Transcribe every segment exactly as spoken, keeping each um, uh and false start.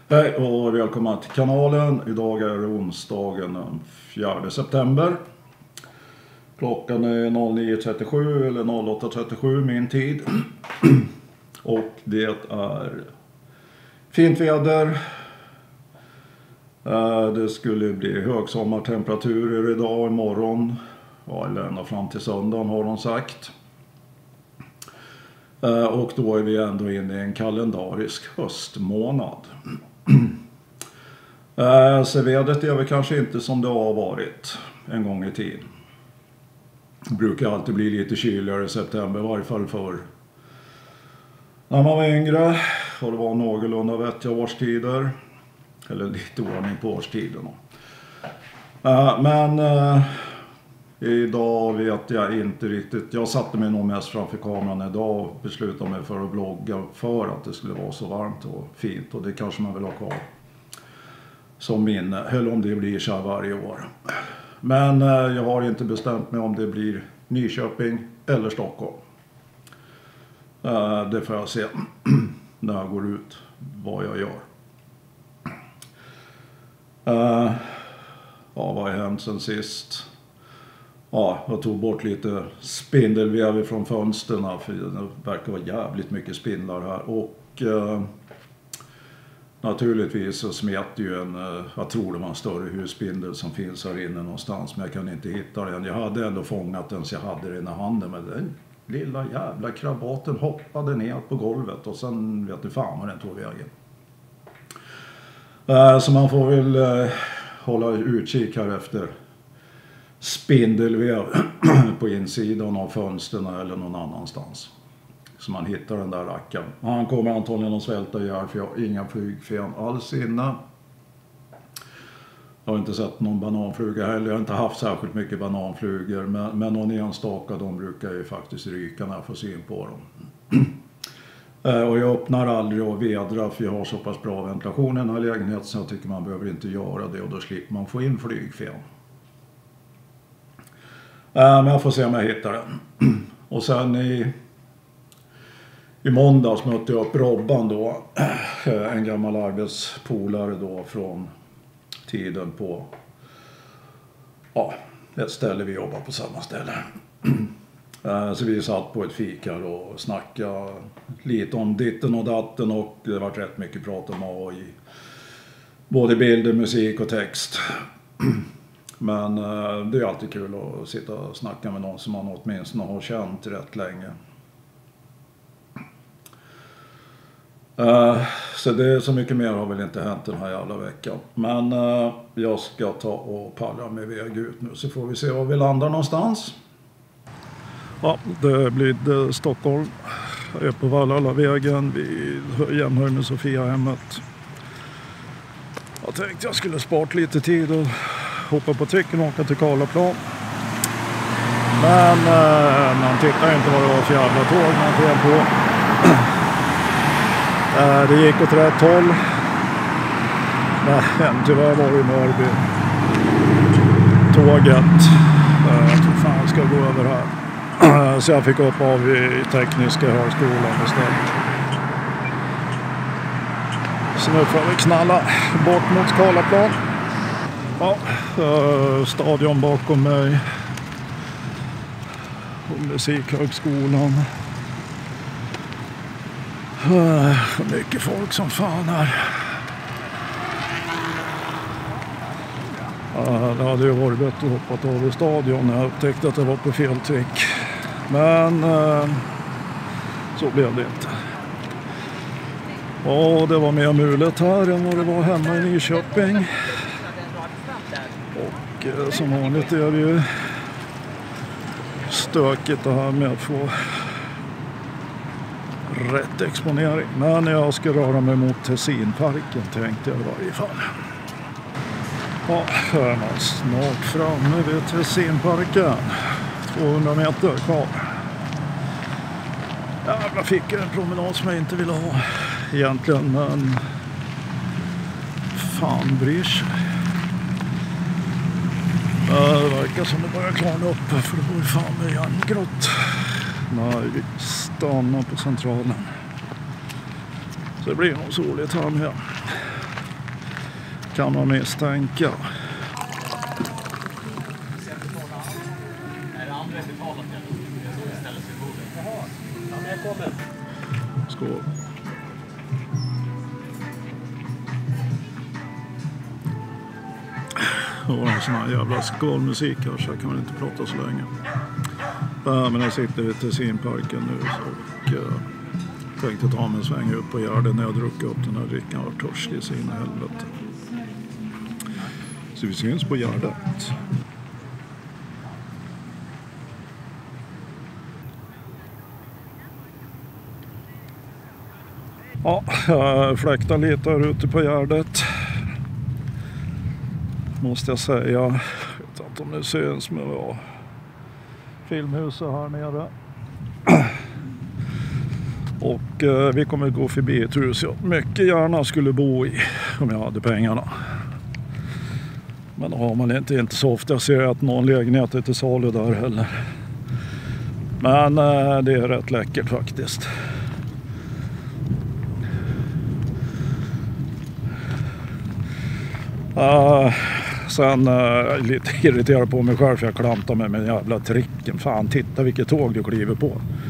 Hej och välkomna till kanalen. Idag är det onsdagen den fjärde september. Klockan är nio trettiosju eller åtta trettiosju min tid. Och det är fint väder. Det skulle bli högsommartemperaturer idag och imorgon. Ja, eller ända fram till söndagen har de sagt. Och då är vi ändå inne i en kalendarisk höstmånad. Så vädret är väl kanske inte som det har varit en gång i tid. Det brukar alltid bli lite kyligare i september, i varje fall förr. När man var yngre och det var någorlunda vettiga årstider. Eller lite ordning på årstiderna. Men idag vet jag inte riktigt. Jag satte mig nog mest framför kameran idag och beslutade mig för att vlogga för att det skulle vara så varmt och fint. Och det kanske man vill ha kvar som minne. Eller om det blir så här varje år. Men jag har inte bestämt mig om det blir Nyköping eller Stockholm. Det får jag se när jag går ut vad jag gör. Ja, vad har hänt sen sist? Ja, jag tog bort lite spindelväv från fönsterna för det verkar vara jävligt mycket spindlar här. Och eh, naturligtvis så smet ju en, eh, jag tror det var en större husspindel som finns här inne någonstans. Men jag kan inte hitta den. Jag hade ändå fångat den så jag hade den i handen. Men den lilla jävla krabaten hoppade ner på golvet och sen vet du fan vad den tog vägen. Eh, så man får väl eh, hålla utkik här efter spindelväv på insidan av fönsterna eller någon annanstans. Så man hittar den där rackaren. Han kommer antagligen att svälta ihjäl för jag har inga flygfen alls inne. Jag har inte sett någon bananfluga heller. Jag har inte haft särskilt mycket bananflugor. Men, men någon enstaka, de brukar ju faktiskt ryka när jag får syn på dem. Och jag öppnar aldrig och vedrar för jag har så pass bra ventilation i den här lägenheten så jag tycker man behöver inte göra det och då slipper man få in flygfen. Men jag får se om jag hittar den. Och sen i, i måndags mötte jag upp Robban då. En gammal arbetspolare då från tiden på ja, ett ställe vi jobbar på samma ställe. Så vi satt på ett fik här och snackade lite om ditten och datten och det var rätt mycket prat om A I. Både bilder, musik och text. Men uh, det är alltid kul att sitta och snacka med någon som man åtminstone har känt rätt länge. Uh, så det är så mycket mer har väl inte hänt den här jävla veckan. Men uh, jag ska ta och palla mig väg ut nu så får vi se var vi landar någonstans. Ja, det blir det Stockholm. Jag är på Vallalavägen vid jämnhöjd med Sofiahemmet. Jag tänkte jag skulle spart lite tid och hoppa på tricken och åka till Karlaplan. Men eh, man tittar inte vad det var för jävla tåg man klev på. eh, det gick åt rätt håll. Men tyvärr var det i Mörby. Tåget. Eh, jag tror fan jag ska gå över här. Så jag fick upp av i Tekniska högskolan istället. Så nu får vi knalla bort mot Karlaplan. Ja, stadion bakom mig. Och musikhögskolan. Mycket folk som fan här. Det hade ju varit bättre att hoppa av i stadion när jag upptäckte att det var på fel trick. Men så blev det inte. Ja, det var mer mulet här än vad det var hemma i Nyköping. Och eh, som vanligt är det ju stökigt det här med att få rätt exponering. Men jag ska röra mig mot Tessinparken tänkte jag i varje fall. Ja, här är man snart framme vid Tessinparken. tvåhundra meter kvar. Jävla fick en promenad som jag inte ville ha egentligen, men fan bryr sig. Det verkar som det börjar klarna upp för det var ju fan med järngrått. Nej, vi stannar på centralen. Så det blir nog soligt här med. Kan man misstänka. Skål. Det var en sån här jävla skålmusik här så jag kan väl inte prata så länge. Ja, men jag sitter vid Tessinparken nu och uh, tänkte ta mig en sväng ut på Gärdet när jag druckit upp den här drickan och var torsk i sin helvete. Så vi syns på Gärdet. Ja, jag fläktar lite här ute på Gärdet. Måste jag säga. Jag vet inte om det syns men ja. Filmhuset här nere. Och eh, vi kommer gå förbi ett hus jag mycket gärna skulle bo i om jag hade pengarna. Men då har man inte, inte så ofta. Jag ser att någon lägenhet är till salu där heller. Men eh, det är rätt läckert faktiskt. Uh, sen uh, lite irriterad på mig själv för jag klantar mig med den jävla tricken. Fan, titta vilket tåg du kliver på.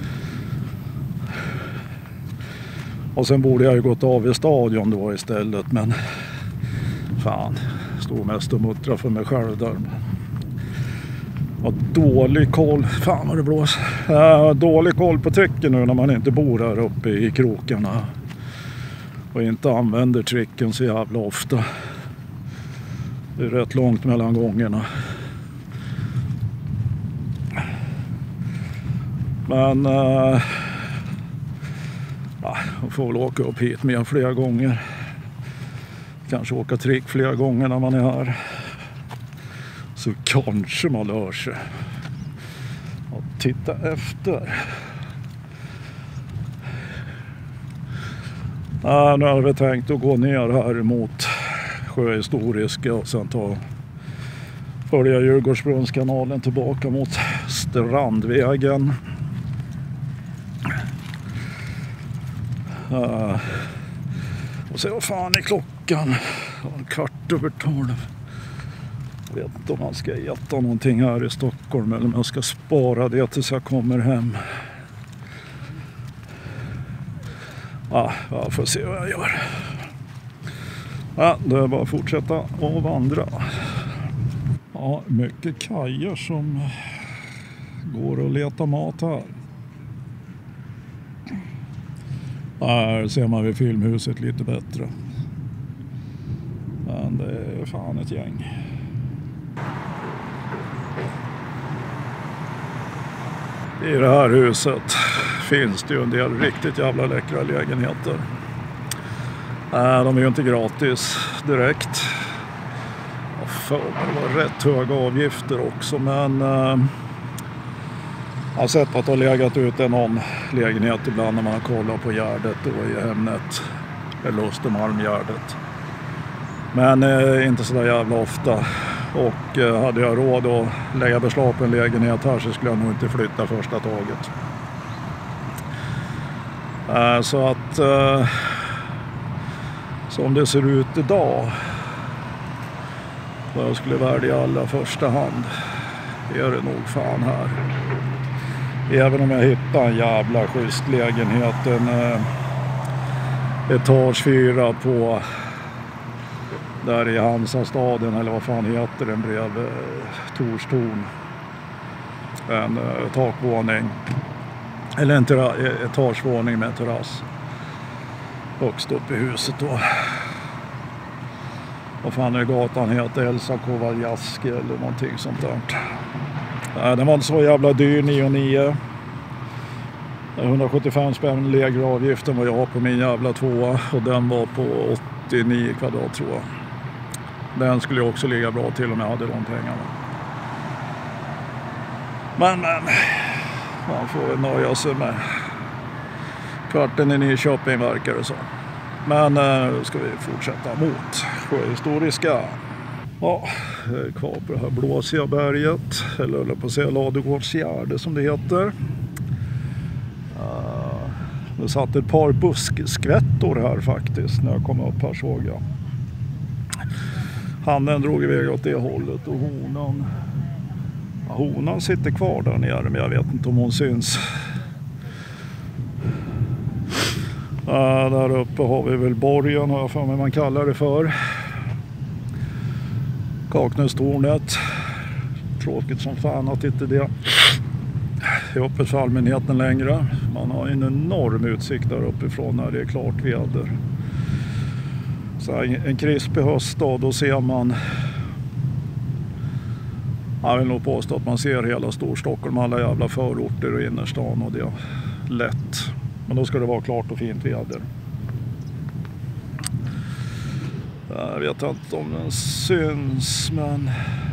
Och sen borde jag ju gått av i stadion då istället. Men fan, stod mest och muttra för mig själv där. Och dålig koll. Fan vad det blåser. Uh, dålig koll på tricken nu när man inte bor här uppe i krokarna. Och inte använder tricken så jävla ofta. Det är rätt långt mellan gångerna. Men äh, ja, jag får väl åka upp hit med flera gånger. Kanske åka trick flera gånger när man är här. Så kanske man lär sig. Och titta efter. Ja, nu har vi tänkt att gå ner här mot Sjöhistoriska och sen ta följa Djurgårdsbrunnskanalen tillbaka mot Strandvägen. Uh, och se vad fan är klockan. En kvart över tolv. Jag vet inte om man ska äta någonting här i Stockholm eller om jag ska spara det tills jag kommer hem. Ja, jag får se vad jag gör. Ja, det är bara att fortsätta och vandra. Ja, mycket kajer som går och letar mat här. Här ser man vid filmhuset lite bättre. Men det är fan ett gäng. I det här huset finns det ju en del riktigt jävla läckra lägenheter. Nej, de är ju inte gratis direkt. Och för, det var rätt höga avgifter också, men eh, jag har sett att det har legat ut någon lägenhet ibland när man har kollat på Gärdet och i Hemnet eller Östermalmgärdet. Men eh, inte så där jävla ofta. Och eh, hade jag råd att lägga beslag på en lägenhet här så skulle jag nog inte flytta första taget. Eh, så att eh, som det ser ut idag så jag skulle välja alla första hand är det nog fan här. Även om jag hittar en jävla schysst lägenhet, en eh, etage fyra på där i Hansastaden eller vad fan heter den bredvid eh, Torstorn. En eh, takvåning eller en terra- etagevåning med terrass högst upp i huset då. Vad fan är gatan heter? Elsa Kovaljaski eller någonting sånt där. Nej, den var inte så jävla dyr, nio och nio. hundrasjuttiofem spänn lägre avgiften vad jag har på min jävla tvåa. Och den var på åttionio kvadrat tror jag. Den skulle ju också ligga bra till om jag hade de pengarna. Men, men. Man får nöja sig med kvarten i Nyköping verkar det så. Men nu ska vi fortsätta mot Sjöhistoriska. Ja, kvar på det här blåsiga berget. Eller eller på att säga Ladugårdsgärde som det heter. Uh, det satt ett par buskskvättor här faktiskt när jag kom upp här såg jag. Hannen drog iväg åt det hållet och honan, ja, honan sitter kvar där nere, men jag vet inte om hon syns. Äh, där uppe har vi väl borgen, har jag för mig man kallar det för. Kaknästornet. Tråkigt som fan att inte det är öppet för allmänheten längre. Man har en enorm utsikt där uppifrån när det är klart väder. Så en krispig höstdag, då ser man, jag vill nog påstå att man ser hela Storstockholm, alla jävla förorter och innerstan, och det är lätt. Men då ska det vara klart och fint väder. Jag vet inte om den syns, men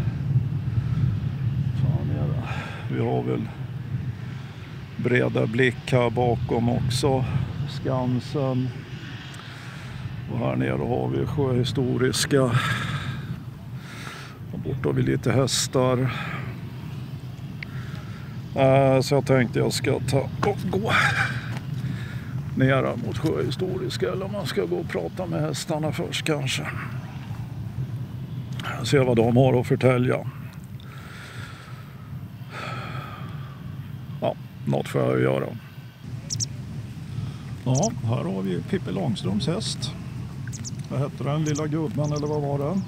fan är det? Vi har väl breda blick här bakom också. Skansen. Och här nere har vi sjöhistoriska. Och bort har vi lite hästar. Äh, så jag tänkte jag ska ta och gå ner mot sjöhistoriska, eller om man ska gå och prata med hästarna först kanske. Se vad de har att förtälja. Ja, något får jag göra. Ja, här har vi Pippi Långstrumps häst. Vad heter den? Lilla gubben, eller vad var det?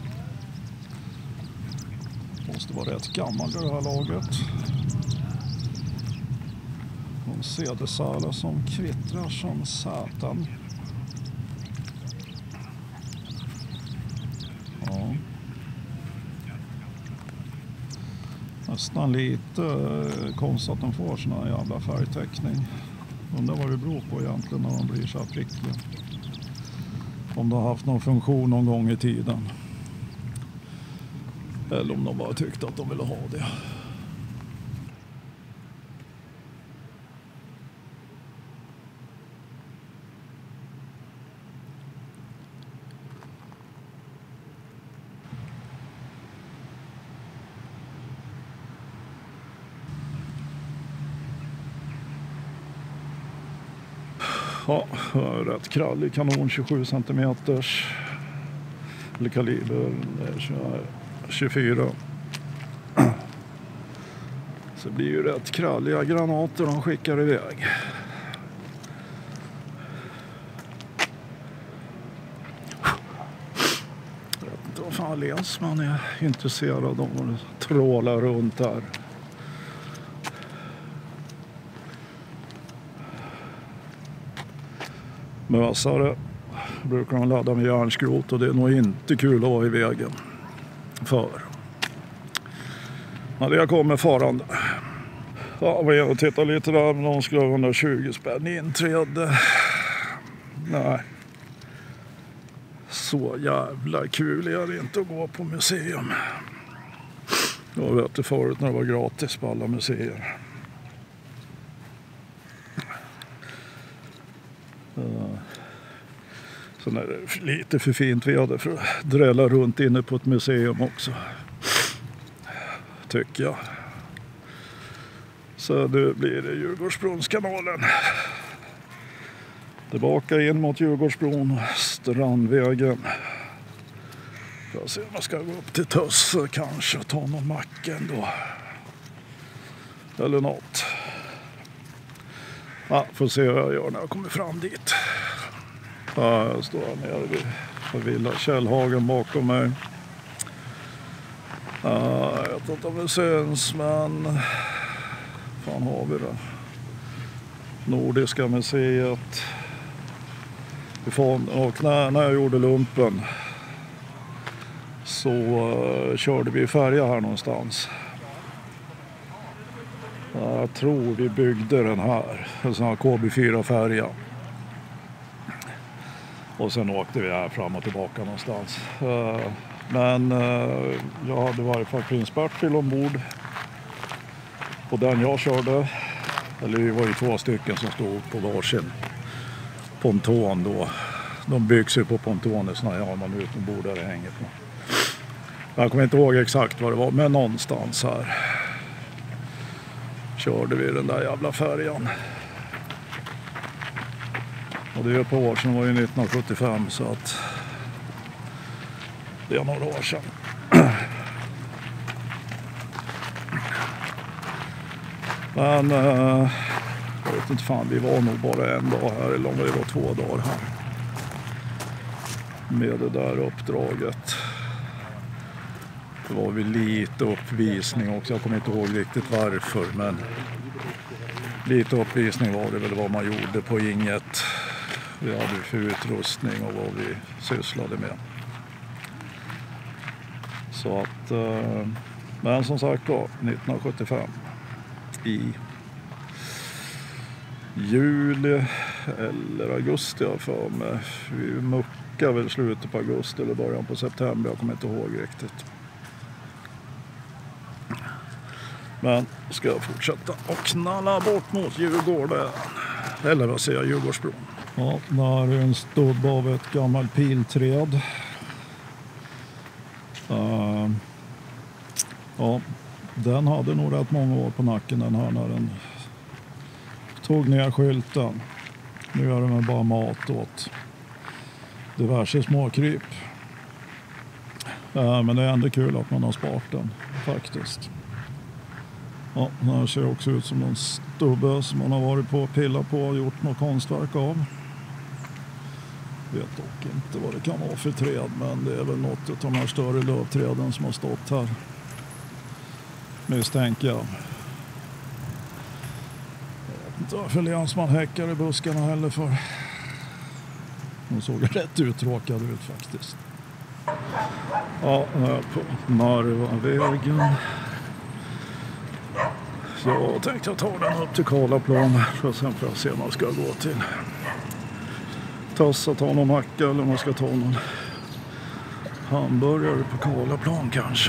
Måste vara rätt gammal i det här laget. Hon ser det så som kvittrar som satan. Ja. Nästan lite konstigt att de får såna här jävla färgteckning. Undrar vad det beror på egentligen när de blir så här prickiga. Om de har haft någon funktion någon gång i tiden. Eller om de bara tyckte att de ville ha det. Ja, rätt krallig kanon, tjugosju centimeters. Eller kaliber tjugofyra. Så det blir ju rätt kralliga granater de skickar iväg. Jag vet inte vad fan läs man är intresserad av att tråla runt här. Mösare brukar de ladda med järnskrot, och det är nog inte kul att vara i vägen för. Ja, det kommer farande. Ja, vi har tittat lite där, men de skulle ha hundratjugo spänn inträde. Nej. Så jävla kul är det inte att gå på museum. Jag vet det förut när det var gratis på alla museer. Sen är det lite för fint väder för att drälla runt inne på ett museum också. Tycker jag. Så nu blir det Djurgårdsbronskanalen. Tillbaka in mot Djurgårdsbron och Strandvägen. Jag ser om jag ska gå upp till Tösse kanske och ta någon macka ändå. Eller något. Ja, får se vad jag gör när jag kommer fram dit. Ja, jag står här nere vid Villa Källhagen bakom mig. Ja, jag vet inte om det syns, men fan har vi det? Nordiska museet. Och när, när jag gjorde lumpen så uh, körde vi färja här någonstans. Ja, jag tror vi byggde den här, en sån här K B fyra-färja. Och sen åkte vi här fram och tillbaka någonstans. Uh, men uh, jag hade i varje fall prins Bertil ombord på den jag körde. Eller vi var ju två stycken som stod på varsin ponton då. De byggs ju på pontoner såna här, man utombord där det hänger på. Jag kommer inte ihåg exakt vad det var, men någonstans här körde vi den där jävla färjan. Och det är på år sedan var ju nittonhundrasjuttiofem, så att Det är några år sedan. Men eh, jag vet inte fan, vi var nog bara en dag här, eller om det var två dagar här. Med det där uppdraget. Det var väl lite uppvisning också, jag kommer inte ihåg riktigt varför, men lite uppvisning var det väl vad man gjorde på inget. Vi hade för utrustning och vad vi sysslade med. Så att, eh, men som sagt då, nittonhundrasjuttiofem i juli eller augusti jag för mig. Vi muckade väl slutet på augusti eller början på september, jag kommer inte ihåg riktigt. Men ska jag fortsätta och knalla bort mot Djurgården. Eller vad säger jag, Djurgårdsbron. Ja, där är en stubb av ett gammalt pilträd. Uh, ja, den hade nog rätt många år på nacken den här när den tog ner skylten. Nu är det med bara mat åt diverse småkryp. Uh, men det är ändå kul att man har sparat den faktiskt. Ja, den här ser också ut som en stubbe som man har varit på och pillat på och gjort något konstverk av. Vet dock inte vad det kan vara för träd, men det är väl något av de här större lövträden som har stått här. Misstänker jag. Jag vet inte varför länsman häckar i buskarna heller för. De såg rätt uttråkade ut faktiskt. Ja, här på Narvavägen. Jag tänkte jag tar den upp till Karlaplan för sen får jag se om man ska gå till Tassa, ta någon macka eller om man ska ta någon hamburgare på Karlaplan kanske.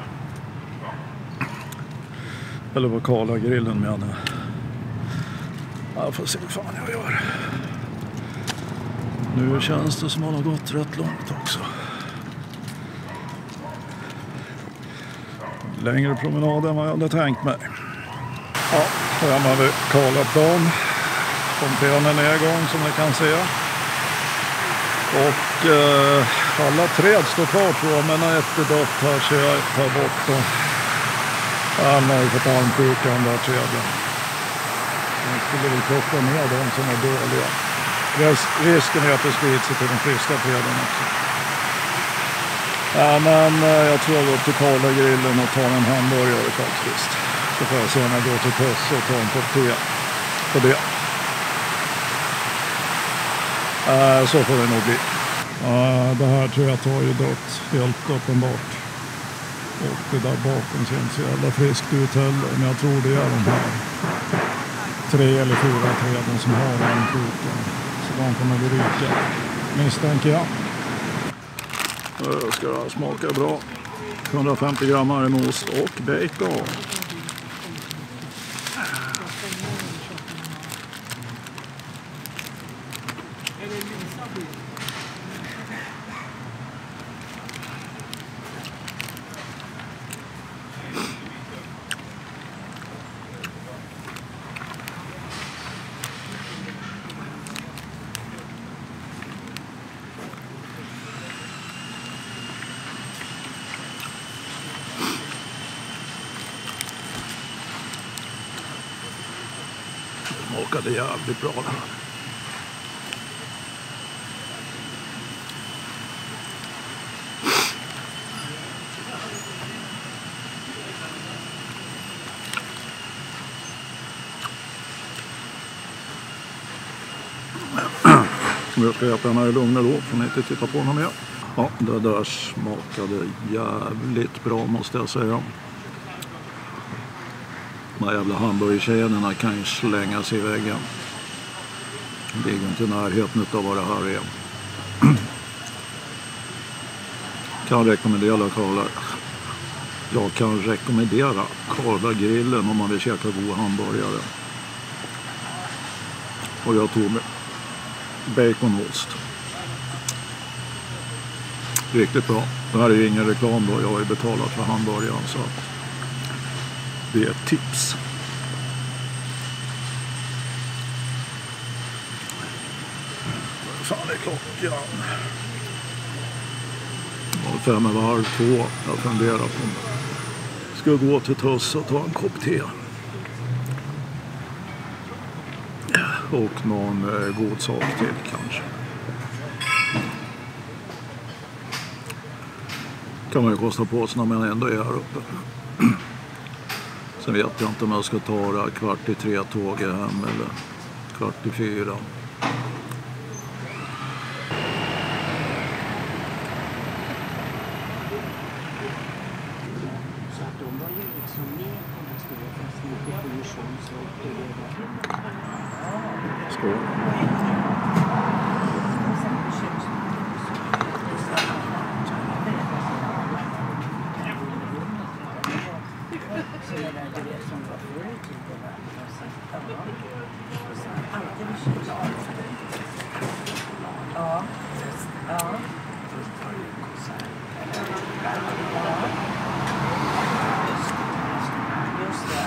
Eller vad Karlagrillen menar. Jag får se vad fan jag gör. Nu känns det som att man har gått rätt långt också. Längre promenad än vad jag hade tänkt mig. Ja, här har vi Karlaplan. Fontenen är igång som ni kan se. Och eh, alla träd står kvar på, men när ett är dött här så jag tar bort dem. Han har ju fått almsjuka de där träden. Man skulle väl plocka ner de som är dåliga. Risken är att det sprids sig till de friska träden också. Ja, men eh, jag tror jag går till Karlagrillen och tar en hamburgare faktiskt. Så får jag se när jag går till Tessa och tar en kopp te på det. Uh, så får det nog bli. Uh, det här tror jag har ju dött helt uppenbart. Och det där bakom ser inte så jävla friskt ut heller. Men jag tror det är de här tre eller fyra träden som har den sjukan. Så de kommer bli ryka. Misstänker jag. Uh, ska det här smaka bra. hundrafemtio gram med ost och bacon. Smakade jävligt bra det här. Jag ska äta den här i lugn och ro, får ni inte titta på honom mer. Ja, det där smakade jävligt bra måste jag säga. De här jävla hamburgerkedjorna kan ju slänga sig i väggen. Det ligger inte i närheten av vad det här är. Kan rekommendera Karla. Jag kan rekommendera Karlagrillen om man vill käka god hamburgare. Och jag tog med baconost. Riktigt bra. Det här är ju ingen reklam då. Jag har ju betalat för hamburgaren så att det är ett tips. Vad fan är klockan? Fem över halv två. Jag funderar på om jag ska gå till Tuss och ta en kopp te. Och någon eh, god sak till kanske. Kan man ju kosta på sig när man ändå är här uppe. Sen vet jag inte om jag ska ta det kvart i tre tåget hem eller kvart i fyra. Skål. Ja. Ja. Just det.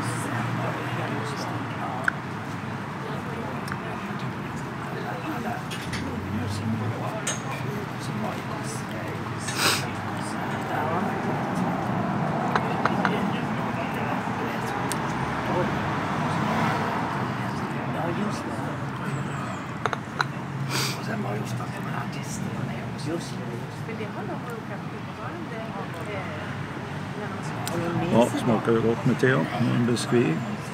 Ja, smakar ju gott med te och en biskvi.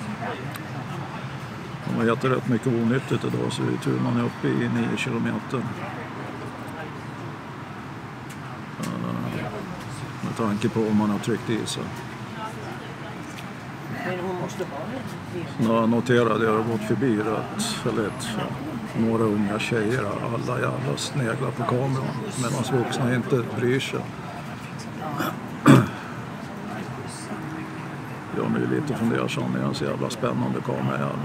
De har ätit rätt mycket onyttigt idag så vi tur man är uppe i nio kilometer. Med tanke på om man har tryckt i sig. Men hon måste ha det. Jag noterade jag har gått förbi rätt, eller ett, några unga tjejer, alla jävla sneglar på kameran medan vuxna inte bryr sig. Jag är lite fundersam, det är en så jävla spännande kamera här.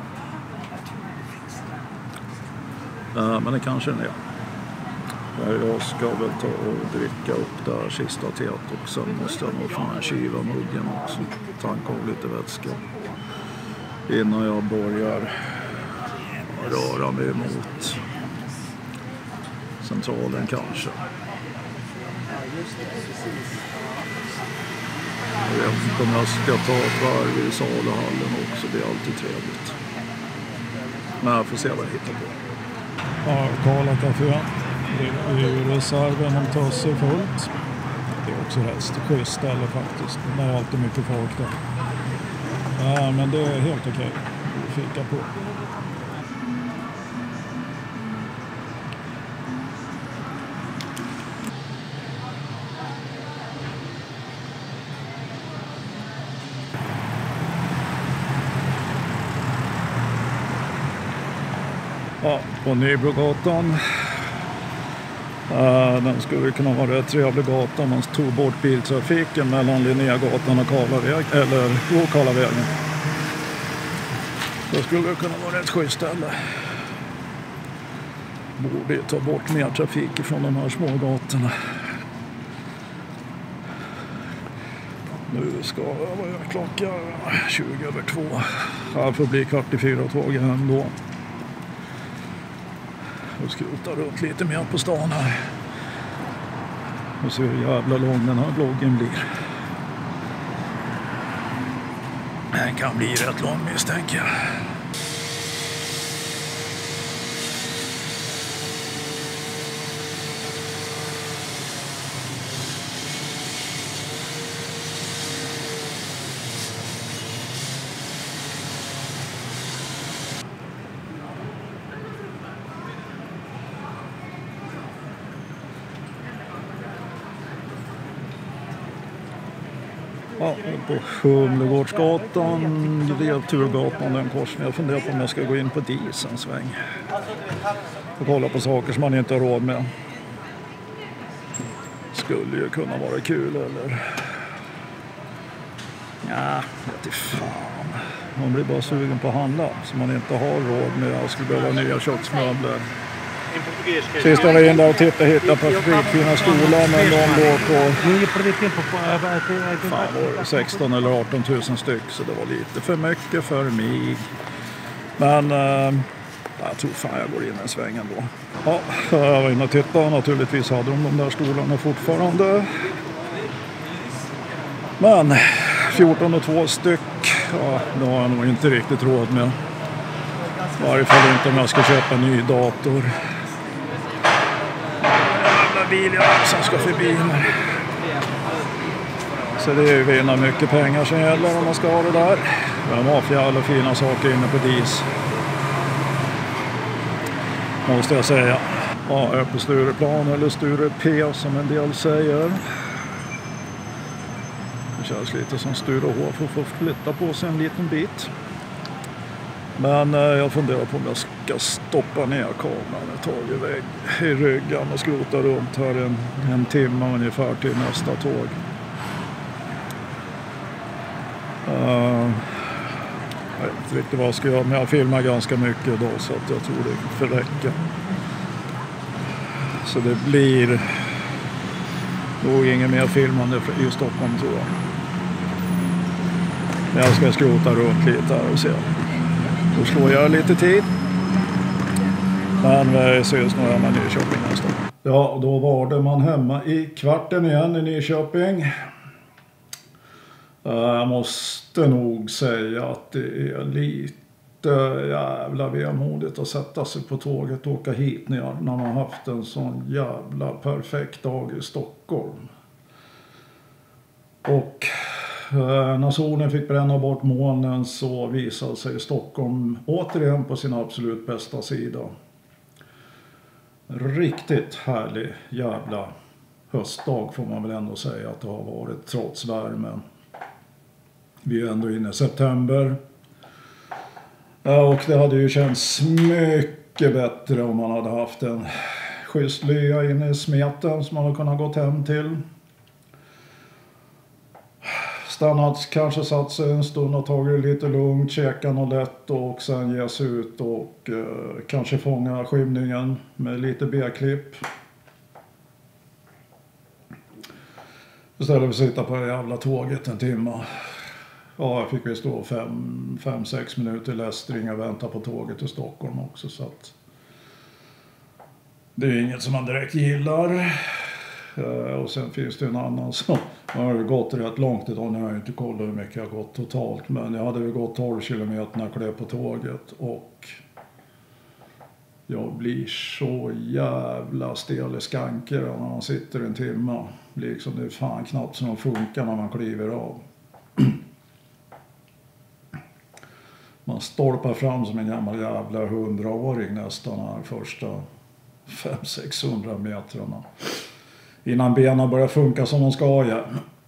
Äh, men det kanske den är. Jag ska väl ta och dricka upp det här sista teet och sen måste jag nog få den här kiva muggen också. Tanka av lite vätska. Innan jag börjar röra mig mot centralen kanske. Jag vet inte om jag ska ta ett varv i Salahallen också, det är alltid trevligt. Men jag får se vad jag hittar på. Ja, Karla Café. Det är ju reserven om Tuss är fullt. Det är också rätt schysst ställe faktiskt. Det är alltid mycket folk där. Ja, men det är helt okej. Vi fika på. Ja, på Nybrogatan. Uh, den skulle kunna vara en trevlig gata om man tog bort biltrafiken mellan Linnégatan och Karlavägen, eller Karlavägen. Det skulle kunna vara ett schysst ställe. Borde ta bort mer trafik från de här små gatorna. Nu ska jag vara klockan tjugo över två. Här får bli kvart i fyra tåget hem då. Och skruta runt lite mer på stan här. Och så hur jävla lång den här bloggen blir. Den kan bli rätt lång misstänker jag. Ja, på Humlegårdsgatan, Grevturgatan, den korsningen. Jag funderar på om jag ska gå in på Dis en sväng. Och kolla på saker som man inte har råd med. Skulle ju kunna vara kul, eller? Ja, vet inte fan. Man blir bara sugen på att handla som man inte har råd med. Jag skulle behöva nya köksmöbler. Sist jag var in där och tittade hittade på fina stolar, men de låg på fan, sexton eller arton tusen styck, så det var lite för mycket för mig. Men eh, Jag tror fan jag går in en sväng ändå. Ja, jag var inne och tittade. Naturligtvis hade de de där stolarna fortfarande. Men fjorton och två styck. Ja, det har jag nog inte riktigt råd med. I varje fall inte om jag ska köpa en ny dator. Jävla bil jag som ska förbi här. Så det är ju vinna mycket pengar som gäller om man ska ha det där. De har för alla fina saker inne på D I S. Måste jag säga. Ja, jag är på Stureplan eller Sture P som en del säger. Det känns lite som Sture H för att få flytta på sig en liten bit. Men eh, jag funderar på om jag ska stoppa ner kameran ett tag i, väg, i ryggen och skrota runt här en, en timme ungefär till nästa tåg. Uh, jag vet inte riktigt vad jag ska göra, men jag filmar ganska mycket idag så att jag tror det får räcka. Så det blir nog ingen mer filmande i Stockholm tror jag. Men jag ska skrota runt lite här och se. Då slår jag lite tid. Men vi ses nog hemma i Nyköping nästa. Ja, då var det man hemma i kvarten igen i Nyköping. Jag måste nog säga att det är lite jävla vemodigt att sätta sig på tåget och åka hit ner när man haft en sån jävla perfekt dag i Stockholm. Och när solen fick bränna bort molnen så visade sig Stockholm återigen på sin absolut bästa sida. Riktigt härlig jävla höstdag får man väl ändå säga att det har varit trots värmen. Vi är ändå inne i september. Och det hade ju känts mycket bättre om man hade haft en schysst lya inne i smeten som man hade kunnat gått hem till. Stannat, kanske satt sig en stund och tagit det lite lugnt, käka något lätt och sen ge sig ut och eh, kanske fånga skymningen med lite B-klipp. Istället för att sitta på det jävla tåget en timme. Ja, jag fick vi stå fem, fem, sex minuter i lästring och vänta på tåget till Stockholm också så att det är inget som man direkt gillar. Uh, och sen finns det en annan som har gått rätt långt idag. Nu har jag inte kollat hur mycket jag har gått totalt. Men jag hade ju gått tolv kilometer när jag klev på tåget. Och jag blir så jävla stel i skanker när man sitter en timme. Liksom det är fan knappt som de funkar när man kliver av. Man stolpar fram som en gammal jävla hundraåring nästan här första fem till sexhundra metrarna. Innan benen börjar funka som de ska igen.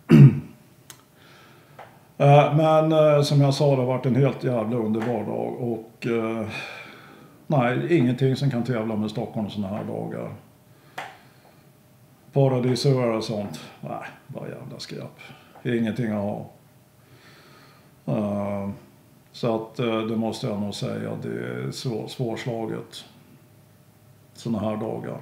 Men som jag sa, det har varit en helt jävla underbar dag. Och nej, ingenting som kan tävla med Stockholm sådana här dagar. Paradisöar och sånt. Nej, bara jävla skräp. Ingenting att ha. Så att det måste jag nog säga. Det är svår, svårslaget. Sådana här dagar.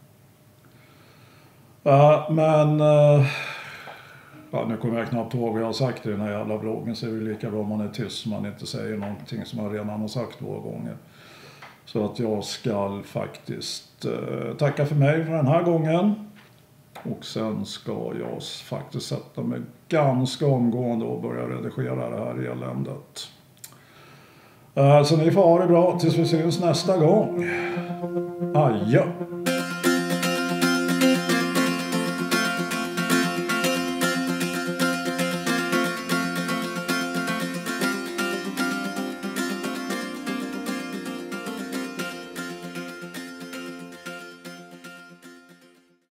Ja, men uh, ja, nu kommer jag knappt ihåg vad jag har sagt i den här jävla vloggen, så är det lika bra om man är tyst så man inte säger någonting som jag redan har sagt två gånger. Så att jag ska faktiskt uh, tacka för mig för den här gången. Och sen ska jag faktiskt sätta mig ganska omgående och börja redigera det här eländet. Uh, så ni får ha det bra tills vi syns nästa gång. Adjö!